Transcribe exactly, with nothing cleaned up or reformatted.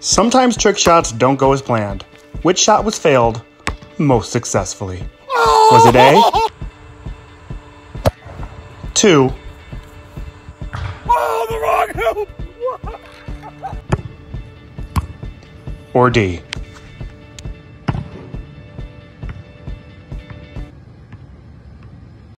Sometimes trick shots don't go as planned. Which shot was failed most successfully? Was it A? Two. Oh, the wrong help! Or D?